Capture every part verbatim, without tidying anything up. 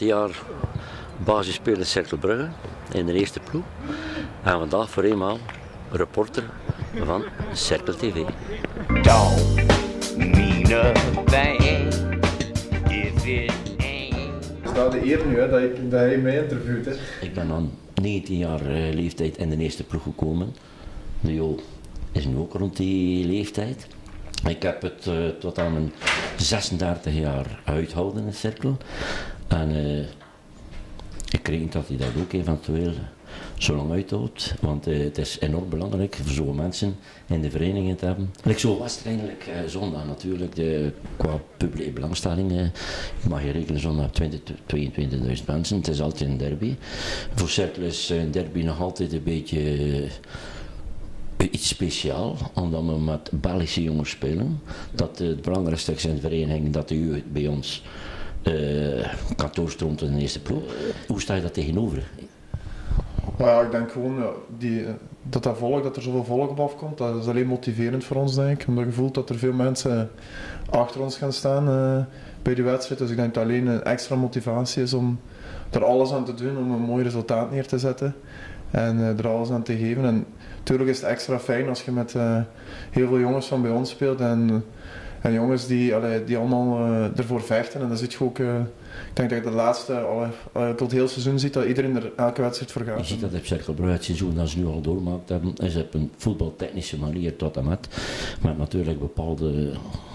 vijftien jaar basisspeler Cercle Brugge in de eerste ploeg. En vandaag voor eenmaal reporter van Cercle T V. Don't mean a thing if it ain't. Het is nou de eer nu hè, dat, je, dat hij mij interviewt. Hè. Ik ben aan negentien jaar uh, leeftijd in de eerste ploeg gekomen. De Jo is nu ook rond die leeftijd. Ik heb het uh, tot aan mijn zesendertig jaar uitgehouden in Cercle. En uh, ik kreeg dat hij dat ook eventueel zo lang uithoudt. Want uh, het is enorm belangrijk voor zo'n mensen in de vereniging te hebben. En zo was het eigenlijk uh, zondag natuurlijk. De, qua publieke belangstelling uh, mag je rekenen zondag twintig, tweeëntwintigduizend mensen. Het is altijd een derby. Voor Cercle is een derby nog altijd een beetje Uh, iets speciaal, omdat we met Belgische jongens spelen. Dat uh, het belangrijkste is in de vereniging dat de jeugd bij ons uh, kan doorstroomt in de eerste ploeg. Hoe sta je dat tegenover? Maar ja, ik denk gewoon ja, die, dat, dat, volk, dat er zoveel volk op afkomt, dat is alleen motiverend voor ons, denk ik. Omdat je voelt dat er veel mensen achter ons gaan staan uh, bij die wedstrijd. Dus ik denk dat alleen een extra motivatie is om er alles aan te doen om een mooi resultaat neer te zetten. En uh, er alles aan te geven. En natuurlijk is het extra fijn als je met uh, heel veel jongens van bij ons speelt. En, en jongens die, allee, die allemaal uh, ervoor vechten. En dan zit je ook, uh, ik denk dat je de laatste, allee, allee, tot heel seizoen ziet dat iedereen er elke wedstrijd voor gaat. Je ziet dat op Cercle Brugge het seizoen dat ze nu al doormaakt hebben, is op een voetbaltechnische manier tot en met. Met natuurlijk bepaalde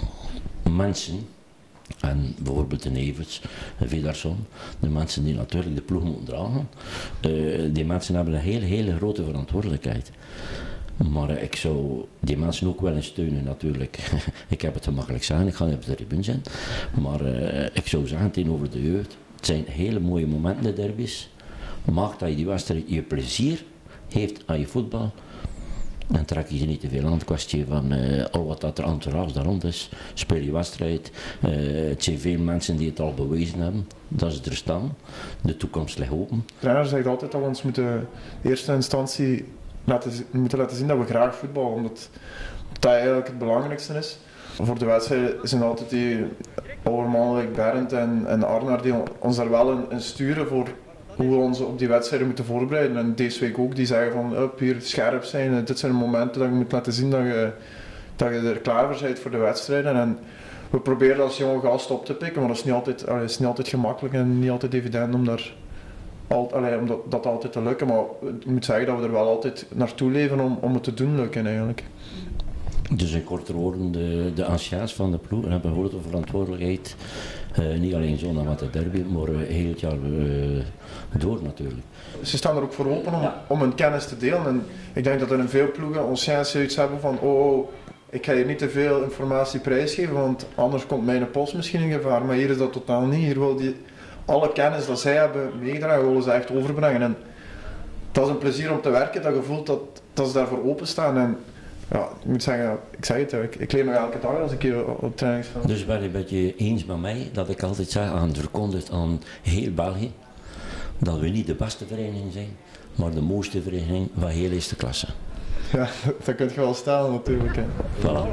mensen. En bijvoorbeeld de Nevers, Vidarsson, de mensen die natuurlijk de ploeg moeten dragen, uh, die mensen hebben een hele, hele grote verantwoordelijkheid. Maar uh, ik zou die mensen ook wel eens steunen natuurlijk. Ik heb het gemakkelijk zeggen, ik ga niet op de tribune zijn. Maar uh, ik zou zeggen tegenover de jeugd, het zijn hele mooie momenten de derbies. Maak dat je die wedstrijd je plezier heeft aan je voetbal. En trek je niet te veel aan het kwestie van uh, al wat dat er entourage daar rond is. Speel je wedstrijd. Uh, het zijn veel mensen die het al bewezen hebben dat ze er staan. De toekomst ligt open. De trainer zegt altijd dat we ons moeten in eerste instantie laten, moeten laten zien dat we graag voetballen. Omdat dat eigenlijk het belangrijkste is. Voor de wedstrijd zijn altijd die oude mannen like Bernd en, en Arnaar die ons daar wel in, in sturen voor hoe we ons op die wedstrijden moeten voorbereiden. En deze week ook, die zeggen van up, hier scherp zijn. Dit zijn de momenten dat je moet laten zien dat je, dat je er klaar voor bent voor de wedstrijden. En we proberen als jonge gast op te pikken, maar dat is niet altijd, allee, is niet altijd gemakkelijk en niet altijd evident om, daar, al, allee, om dat, dat altijd te lukken. Maar ik moet zeggen dat we er wel altijd naartoe leven om, om het te doen lukken eigenlijk. Dus in korte woorden, de, de anciëns van de ploeg hebben een grote verantwoordelijkheid. Uh, niet alleen zondag met de derby, maar uh, heel het jaar uh, door natuurlijk. Ze staan er ook voor open om, ja. om hun kennis te delen. En ik denk dat er in veel ploegen anciëns zoiets hebben van oh, oh, ik ga hier niet te veel informatie prijsgeven, want anders komt mijn post misschien in gevaar. Maar hier is dat totaal niet. Hier wil die alle kennis dat zij hebben meegedragen, willen ze echt overbrengen. En dat is een plezier om te werken, dat je voelt dat, dat ze daarvoor openstaan. En ja, ik moet zeggen, ik zeg het, ik, ik leer nog elke dag als ik hier op, op training sta. Dus ben je een beetje eens met mij dat ik altijd zeg aan verkondigd aan heel België dat we niet de beste vereniging zijn, maar de mooiste vereniging van heel eerste klasse. Ja, dat kun je wel stellen natuurlijk. Hè. Voilà.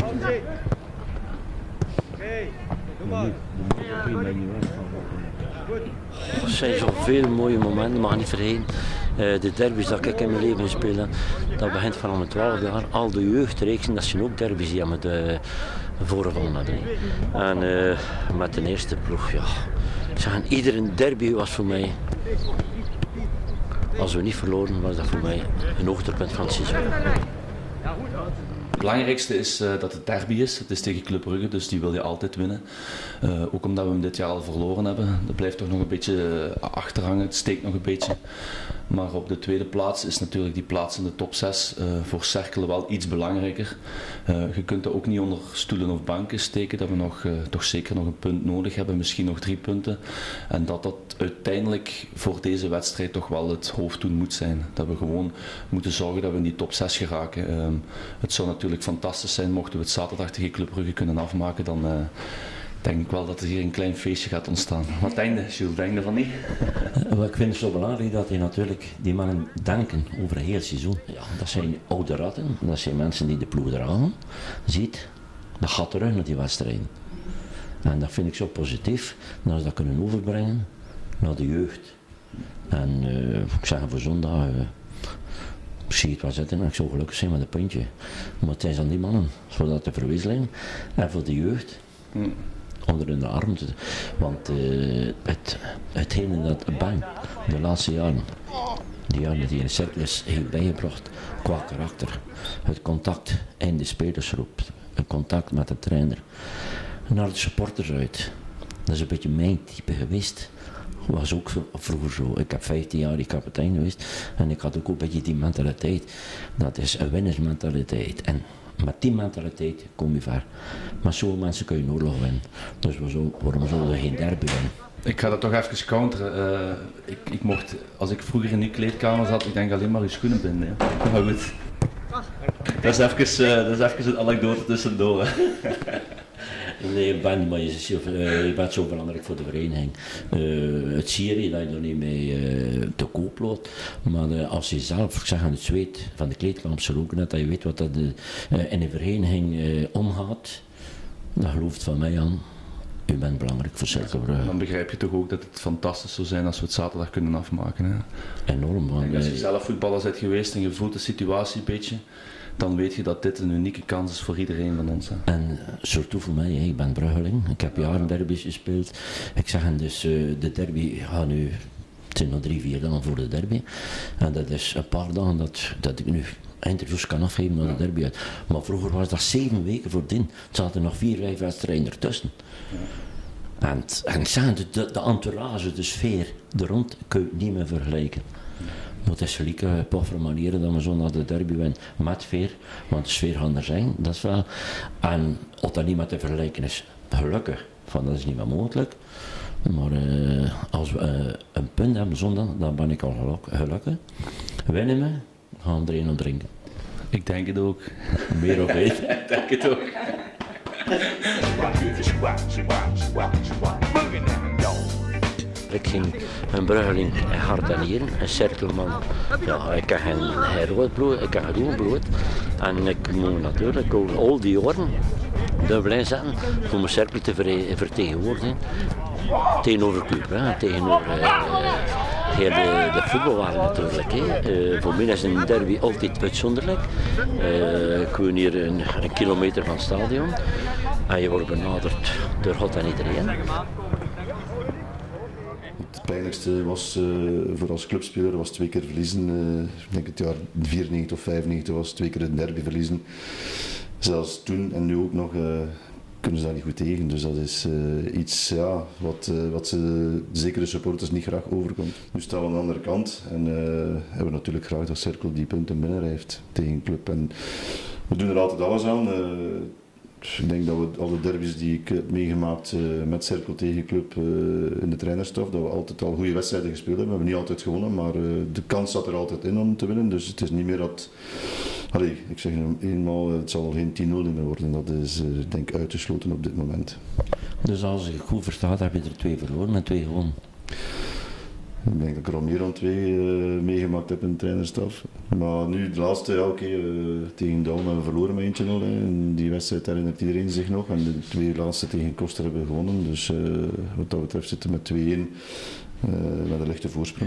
Er zijn zoveel mooie momenten, mag niet vergeten. Uh, de derbies dat ik in mijn leven gespeeld heb, dat begint vanaf mijn twaalf jaar. Al de jeugdreeksen, dat zijn ook derbies die we de voorgevallen hebben. En uh, met de eerste ploeg, ja. Ik zeg, iedere derby was voor mij, als we niet verloren, was dat voor mij een hoogtepunt van het seizoen. Het belangrijkste is uh, dat het derby is. Het is tegen Club Brugge, dus die wil je altijd winnen. Uh, ook omdat we hem dit jaar al verloren hebben. Dat blijft toch nog een beetje achterhangen, het steekt nog een beetje. Maar op de tweede plaats is natuurlijk die plaats in de top zes uh, voor Cercle wel iets belangrijker. Uh, je kunt dat ook niet onder stoelen of banken steken, dat we nog, uh, toch zeker nog een punt nodig hebben, misschien nog drie punten. En dat dat uiteindelijk voor deze wedstrijd toch wel het hoofddoel moet zijn. Dat we gewoon moeten zorgen dat we in die top zes geraken. Uh, het zou natuurlijk fantastisch zijn mochten we het zaterdag tegen Club Brugge kunnen afmaken, dan uh, denk ik wel dat er hier een klein feestje gaat ontstaan. Wat denk je, Jules? Denk je van niet? Uh, ik vind het zo belangrijk dat je natuurlijk die mannen denken over het hele seizoen. Ja, dat zijn oude ratten, dat zijn mensen die de ploeg dragen. Ziet, dat gaat terug naar die wedstrijden. En dat vind ik zo positief, dat ze dat kunnen overbrengen naar de jeugd. En uh, ik zeg voor zondag, uh, ik zie het wel zitten en ik zou gelukkig zijn met een puntje. Maar het zijn aan die mannen, zodat de verwisseling en voor de jeugd. Mm. Onder in de arm te, want uh, het, hetgene dat Bang de laatste jaren, die jaren dat hij in Cercle heeft bijgebracht qua karakter, het contact in de spelersgroep, het contact met de trainer, naar de supporters uit, dat is een beetje mijn type geweest. Was ook zo, vroeger zo. Ik heb vijftien jaar die kapitein geweest en ik had ook een beetje die mentaliteit. Dat is een winnersmentaliteit. En met die mentaliteit kom je ver. Met zo'n mensen kun je een oorlog winnen. Dus waarom zullen we geen derby winnen? Ik ga dat toch even counteren. Uh, ik, ik mocht, als ik vroeger in die kleedkamer zat, ik denk alleen maar je schoenen binden. Ja. Maar goed. Dat is even, uh, dat is even een anekdote tussendoor. Nee, Ben, maar je, je bent zo belangrijk voor de vereniging. Uh, het zie je dat je er niet mee uh, te koop loopt. Maar uh, als je zelf, ik zeg aan het zweet van de kleedkamer roken net, dat je weet wat dat de, uh, in de vereniging uh, omgaat, dan gelooft van mij aan. U bent belangrijk voor Cercle Brugge. Dan begrijp je toch ook dat het fantastisch zou zijn als we het zaterdag kunnen afmaken. Hè? Enorm. Want als je zelf voetballer bent geweest en je voelt de situatie een beetje, dan weet je dat dit een unieke kans is voor iedereen van ons. Hè. En surtout voor mij, ik ben Bruggeling. Ik heb jaren derby's gespeeld. Ik zeg en dus, uh, de derby gaat nu, het zijn nog drie, vier dagen voor de derby. En dat is een paar dagen dat, dat ik nu interviews kan afgeven naar de derby uit. Maar vroeger was dat zeven weken voordien. Er zaten nog vier, vijf wedstrijden ertussen. Ja. En, en ik zeg, de, de entourage, de sfeer, de rond, kun je niet meer vergelijken. Maar het is gelijk poffer manieren dat we zo naar de derby winnen met sfeer, want de sfeer gaat er zijn, dat is wel. En of dat niet met te vergelijken is, gelukkig, van dat is niet meer mogelijk. Maar uh, als we uh, een punt hebben zondag, dan ben ik al geluk, gelukkig. Winnen we, gaan we er een op drinken. Ik denk het ook. Meer of weet. Ik denk het ook. Ik ging een Bruggeling hard aan hier, een Cerkelman. Ja, ik heb geen, geen rood bloed, ik heb groen bloed. En ik moet natuurlijk ook al die jaren dubbel inzetten om mijn Cerkel te ver, vertegenwoordigen. Tegenover club, hè, tegenover uh, heel de, de voetbalwereld natuurlijk. Hè. Uh, voor mij is een derby altijd uitzonderlijk. Uh, ik woon hier een, een kilometer van het stadion. En je wordt benaderd door God en iedereen. Het pijnlijkste was uh, voor als clubspeler was twee keer verliezen. Uh, ik denk het jaar vierennegentig of vijfennegentig was twee keer een derby verliezen. Zelfs toen en nu ook nog uh, kunnen ze daar niet goed tegen. Dus dat is uh, iets ja, wat, uh, wat ze, zeker de supporters niet graag overkomt. Nu staan we aan de andere kant en uh, hebben we natuurlijk graag dat Cercle die punten binnenrijft tegen een club. En we doen er altijd alles aan. Uh, Ik denk dat we alle derbies die ik heb meegemaakt uh, met Cercle tegen club uh, in de trainerstaf, dat we altijd al goede wedstrijden gespeeld hebben. We hebben niet altijd gewonnen, maar uh, de kans zat er altijd in om te winnen. Dus het is niet meer dat... Allee, ik zeg nu eenmaal, het zal geen tien nul meer worden. Dat is uh, denk ik uitgesloten op dit moment. Dus als ik goed versta, heb je er twee verloren en twee gewonnen? Ik denk dat ik er al meer dan twee uh, meegemaakt heb in de trainerstaf. Maar nu, de laatste, ja, oké, okay, uh, tegen Douwen hebben we verloren met eentje nul. En die wedstrijd herinnert iedereen zich nog. En de twee laatste tegen Koster hebben we gewonnen. Dus uh, wat dat betreft zitten we met twee-een uh, met een lichte voorsprong.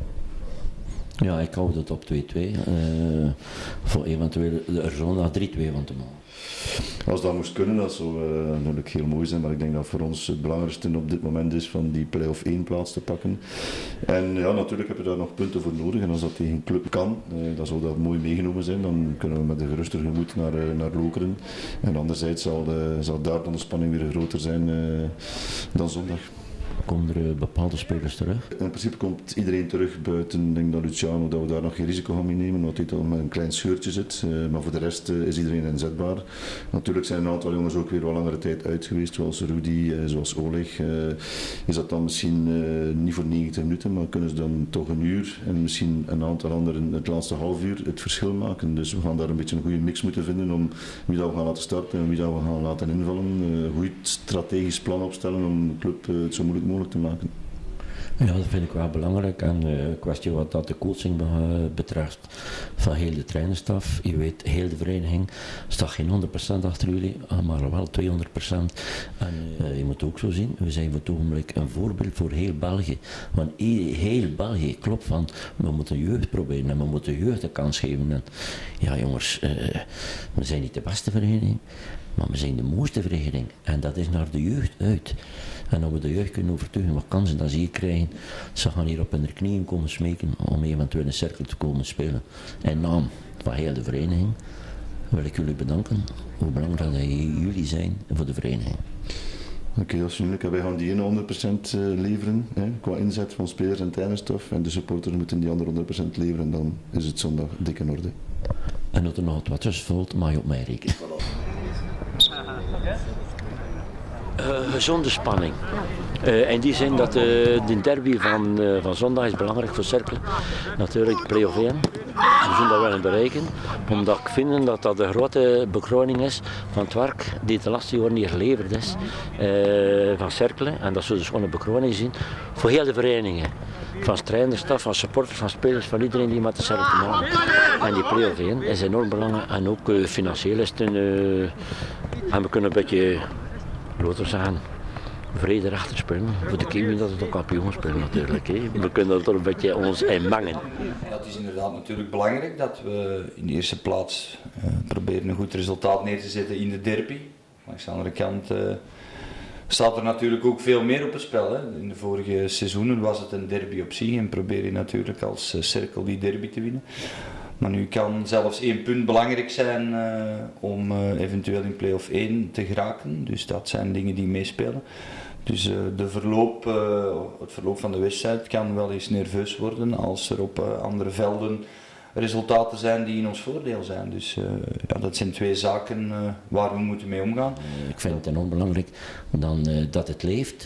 Ja, ik hou het op twee-twee. Uh, voor eventueel er zondag drie-twee van te maken. Als dat moest kunnen, dat zou uh, natuurlijk heel mooi zijn, maar ik denk dat voor ons het belangrijkste op dit moment is van die play-off één plaats te pakken. En ja, natuurlijk hebben we daar nog punten voor nodig en als dat tegen een club kan, uh, dan zou dat mooi meegenomen zijn. Dan kunnen we met een geruster gemoed naar, uh, naar Lokeren. En anderzijds zal, de, zal daar dan de spanning weer groter zijn uh, dan zondag. Komen er bepaalde spelers terug? In principe komt iedereen terug buiten, ik denk dat Luciano, dat we daar nog geen risico gaan meenemen, omdat hij dan met een klein scheurtje zit. Uh, maar voor de rest uh, is iedereen inzetbaar. Natuurlijk zijn een aantal jongens ook weer wel langere tijd uit geweest, zoals Rudy, uh, zoals Oleg. Uh, is dat dan misschien uh, niet voor negentig minuten, maar kunnen ze dan toch een uur en misschien een aantal anderen het laatste half uur het verschil maken. Dus we gaan daar een beetje een goede mix moeten vinden om wie dat we gaan laten starten en wie dat we gaan laten invallen. Een uh, goed strategisch plan opstellen om de club uh, het zo moeilijk mogelijk te maken. Ja, dat vind ik wel belangrijk. En uh, kwestie wat dat de coaching uh, betreft van heel de trainerstaf. Je weet, heel de vereniging staat geen honderd procent achter jullie, maar wel tweehonderd procent. En uh, je moet ook zo zien, we zijn op het ogenblik een voorbeeld voor heel België. Want heel België klopt van, we moeten jeugd proberen en we moeten jeugd een kans geven. En, ja jongens, uh, we zijn niet de beste vereniging, maar we zijn de mooiste vereniging. En dat is naar de jeugd uit. En als we de jeugd kunnen overtuigen wat kansen dat ze hier krijgen, ze gaan hier op hun knieën komen smeken om eventueel in cirkel te komen spelen. In naam van heel de vereniging wil ik jullie bedanken hoe belangrijk dat jullie zijn voor de vereniging. Oké, okay, dat is vriendelijk. Wij gaan die ene honderd procent leveren hè, qua inzet van spelers en trainerstaf. En de supporters moeten die andere honderd procent leveren en dan is het zondag dik in orde. En dat er nog wat tussen valt, mag je op mij rekenen. Uh, gezonde spanning. Uh, in die zin dat uh, de derby van, uh, van zondag is belangrijk voor Cercle. Natuurlijk play-off één. We zullen dat willen bereiken. Omdat ik vind dat dat de grote bekroning is van het werk die de laatste jaren hier geleverd is. Uh, van Cercle. En dat zullen dus gewoon een bekroning zien voor heel de verenigingen. Van trainerstaf, van supporters, van spelers, van iedereen die met de Cercle te maken. En die play-off één is enorm belangrijk. En ook uh, financieel is het een... Uh, en we kunnen een beetje... laten we zeggen, vrede achter spelen. Voor de kinderen dat het ook kampioen spelen natuurlijk. He. We kunnen er toch een beetje ons in mengen. Ja, het is inderdaad natuurlijk belangrijk dat we in de eerste plaats uh, proberen een goed resultaat neer te zetten in de derby. Langs de andere kant uh, staat er natuurlijk ook veel meer op het spel. Hè. In de vorige seizoenen was het een derby op zich en probeer je natuurlijk als uh, Cercle die derby te winnen. Maar nu kan zelfs één punt belangrijk zijn uh, om uh, eventueel in play-off één te geraken. Dus dat zijn dingen die meespelen. Dus uh, de verloop, uh, het verloop van de wedstrijd kan wel eens nerveus worden als er op uh, andere velden resultaten zijn die in ons voordeel zijn. Dus uh, ja, dat zijn twee zaken uh, waar we moeten mee omgaan. Ik vind het enorm belangrijk dan, uh, dat het leeft.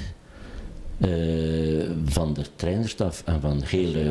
Uh, van de trainerstaf en van heel uh,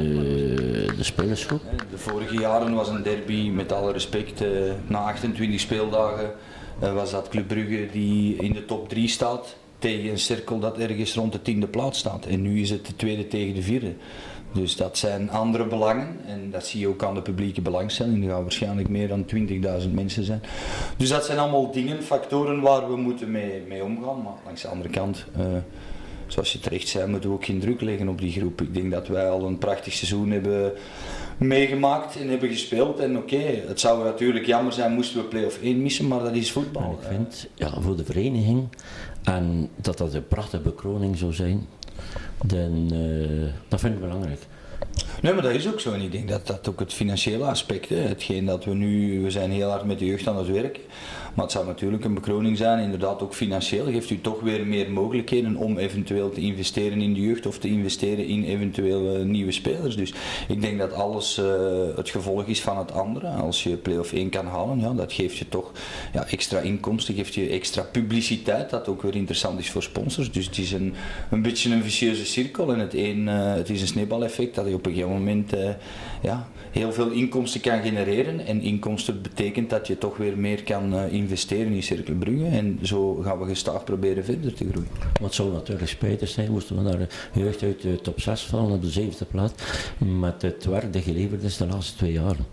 de spelersgroep. De vorige jaren was een derby, met alle respect, uh, na achtentwintig speeldagen uh, was dat Club Brugge die in de top drie staat tegen een Cercle dat ergens rond de tiende plaats staat. En nu is het de tweede tegen de vierde. Dus dat zijn andere belangen en dat zie je ook aan de publieke belangstelling. Er gaan waarschijnlijk meer dan twintigduizend mensen zijn. Dus dat zijn allemaal dingen, factoren waar we moeten mee, mee omgaan. Maar langs de andere kant... Uh, Zoals je terecht zei, moeten we ook geen druk leggen op die groep. Ik denk dat wij al een prachtig seizoen hebben meegemaakt en hebben gespeeld. En oké, okay, het zou natuurlijk jammer zijn moesten we play-off één missen, maar dat is voetbal. En ik vind, ja, voor de vereniging, en dat dat een prachtige bekroning zou zijn, dan, uh, dat vind ik belangrijk. Nee, maar dat is ook zo. En ik denk dat dat ook het financiële aspect, hè, hetgeen dat we nu, we zijn heel hard met de jeugd aan het werk. Maar het zou natuurlijk een bekroning zijn, inderdaad ook financieel. Geeft u toch weer meer mogelijkheden om eventueel te investeren in de jeugd of te investeren in eventueel uh, nieuwe spelers. Dus ik denk dat alles uh, het gevolg is van het andere. Als je play-off één kan halen, ja, dat geeft je toch ja, extra inkomsten, geeft je extra publiciteit, dat ook weer interessant is voor sponsors. Dus het is een, een beetje een vicieuze cirkel en het, een, uh, het is een sneeuwbaleffect dat je op een gegeven moment uh, ja, heel veel inkomsten kan genereren. En inkomsten betekent dat je toch weer meer kan uh, investeren in Cercle Brugge en zo gaan we gestaag proberen verder te groeien. Wat zou natuurlijk spijtig zijn, moesten we naar de jeugd uit de top zes vallen op de zevende plaats met het werk dat geleverd is de laatste twee jaren.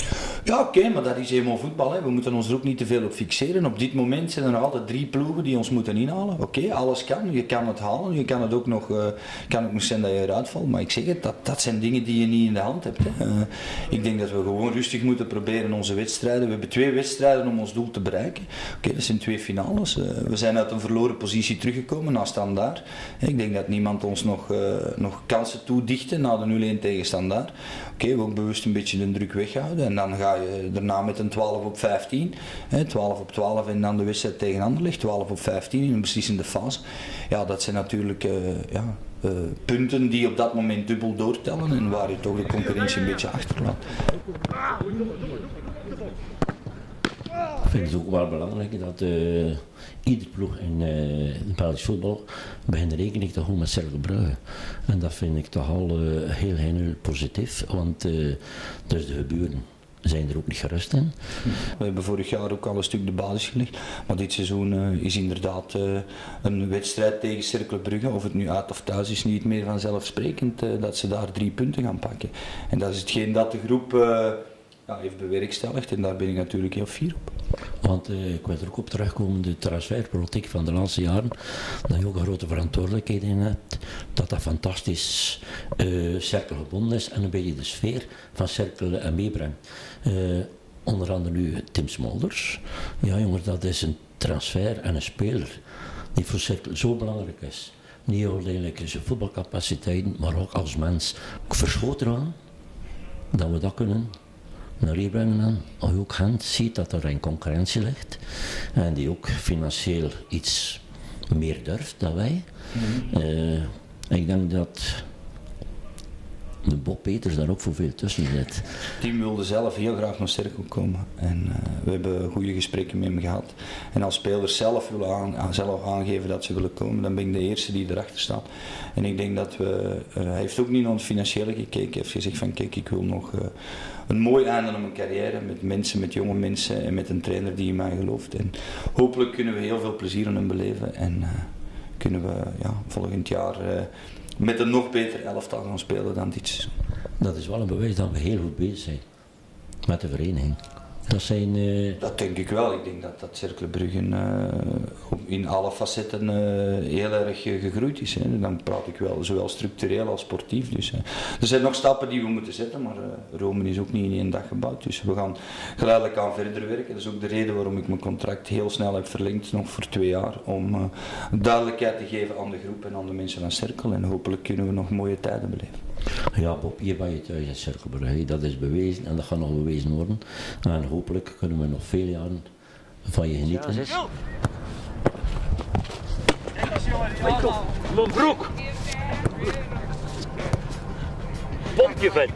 Ja, oké, okay, maar dat is helemaal voetbal. Hè. We moeten ons er ook niet te veel op fixeren. Op dit moment zijn er nog altijd drie ploegen die ons moeten inhalen. Oké, okay, alles kan. Je kan het halen. Je kan het ook nog, uh, kan ook nog zijn dat je eruit valt. Maar ik zeg het, dat, dat zijn dingen die je niet in de hand hebt. Hè. Uh, ik denk dat we gewoon rustig moeten proberen onze wedstrijden. We hebben twee wedstrijden om ons doel te bereiken. Oké, okay, dat zijn twee finales. Uh, we zijn uit een verloren positie teruggekomen na Standaard. Ik denk dat niemand ons nog, uh, nog kansen toedichten na de nul een tegen Standaard. Oké, okay, we ook bewust een beetje de druk weghouden. En dan ga je daarna met een twaalf op vijftien, hè, twaalf op twaalf en dan de wedstrijd tegen Anderlecht, twaalf op vijftien in een beslissende fase. Ja, dat zijn natuurlijk uh, ja, uh, punten die op dat moment dubbel doortellen en waar je toch de concurrentie een beetje achterlaat. Ik vind het ook wel belangrijk dat uh, ieder ploeg in uh, Belgisch voetbal begint rekening te houden met Cercle Brugge. En dat vind ik toch al uh, heel, heel positief, want uh, dat is de gebeuren. zijn er ook niet gerust in. We hebben vorig jaar ook al een stuk de basis gelegd, maar dit seizoen uh, is inderdaad uh, een wedstrijd tegen Cercle Brugge, of het nu uit of thuis is, niet meer vanzelfsprekend uh, dat ze daar drie punten gaan pakken. En dat is hetgeen dat de groep uh, ja, heeft bewerkstelligd en daar ben ik natuurlijk heel fier op. Want uh, ik wil er ook op terugkomen, de transferpolitiek van de laatste jaren, dat je ook een grote verantwoordelijkheid in hebt, dat dat fantastisch uh, Cercle gebonden is en een beetje de sfeer van Cercle uh, meebrengt. Uh, onder andere nu Tim Smolders. Ja jongens, dat is een transfer en een speler die voor Cercle zo belangrijk is. Niet alleen in zijn voetbalcapaciteiten, maar ook als mens. Ik verschoot eraan dat we dat kunnen naar hier brengen aan. Als je ook Gent ziet dat er een concurrentie ligt en die ook financieel iets meer durft dan wij. Mm-hmm. uh, ik denk dat de Bob Peters daar ook voor veel tussen zit. Het team wilde zelf heel graag naar Cercle komen en uh, we hebben goede gesprekken met hem gehad. En als spelers zelf willen aan, zelf aangeven dat ze willen komen, dan ben ik de eerste die erachter staat. En ik denk dat we, uh, hij heeft ook niet naar het financiële gekeken, hij heeft gezegd van kijk, ik wil nog uh, een mooi einde aan mijn carrière met mensen, met jonge mensen en met een trainer die in mij gelooft. En hopelijk kunnen we heel veel plezier aan hem beleven en uh, kunnen we ja, volgend jaar uh, met een nog beter elftal gaan spelen dan dit seizoen. Dat is wel een bewijs dat we heel goed bezig zijn met de vereniging. Dat zijn... Uh... Dat denk ik wel. Ik denk dat dat Cercle Brugge uh, in alle facetten uh, heel erg uh, gegroeid is. Hè. Dan praat ik wel zowel structureel als sportief. Dus, uh, er zijn nog stappen die we moeten zetten, maar uh, Rome is ook niet in één dag gebouwd. Dus we gaan geleidelijk aan verder werken. Dat is ook de reden waarom ik mijn contract heel snel heb verlengd, nog voor twee jaar. Om uh, duidelijkheid te geven aan de groep en aan de mensen van Cercle. En hopelijk kunnen we nog mooie tijden beleven. Ja Bob, hier ben je thuis in Cercle Brugge. Dat is bewezen en dat gaat nog bewezen worden. En hopelijk kunnen we nog veel jaren van je genieten. Ja, mijn broek! Pompje vet!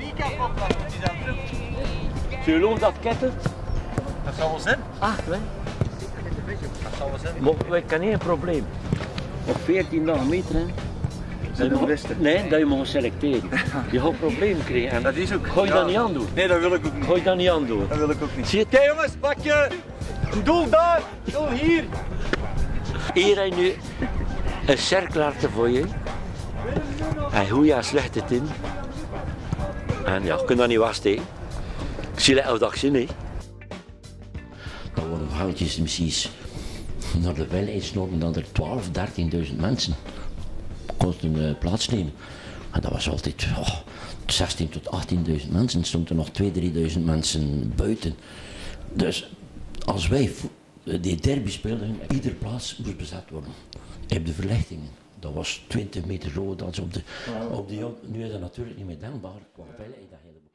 Zullen we dat ketten? Dat zal wel zijn. Ah, nee. Dat zal wel zijn. Maar wij kan geen probleem. Op veertien dagen meter, hè. Zijn de beste? Nee, dat je mag selecteren. Je gaat een probleem krijgen. En Dat is ook. ga je ja. dat niet aandoen? Nee, dat wil ik ook niet. Ga je dat niet aandoen? Dat wil ik ook niet. Zie je Kijk jongens, pak je! Een doel daar! Doel hier! Hier heb je nu een cirkelaar voor je. En hoe je slecht het in. En ja, je kunt dat niet wegsteken. Ik zie het elke dag zien, hè. Dan worden verhaaltjes misschien naar de welheidsnormen dat er twaalf, dertienduizend mensen konden uh, plaatsnemen. En dat was altijd oh, zestien tot achttienduizend mensen. Stonden er nog tweeduizend, drieduizend mensen buiten. Dus als wij die derby speelden, iedere plaats moest bezet worden. Op de verlichtingen. Dat was twintig meter zo, dat is op de, op de, nu is dat natuurlijk niet meer denkbaar qua veiligheid.